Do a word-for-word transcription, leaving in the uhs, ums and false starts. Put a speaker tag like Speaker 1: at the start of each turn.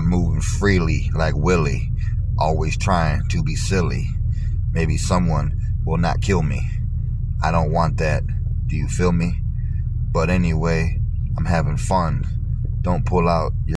Speaker 1: I'm moving freely like Willie, always trying to be silly. Maybe someone will not kill me. I don't want that. Do you feel me? But anyway, I'm having fun. Don't pull out your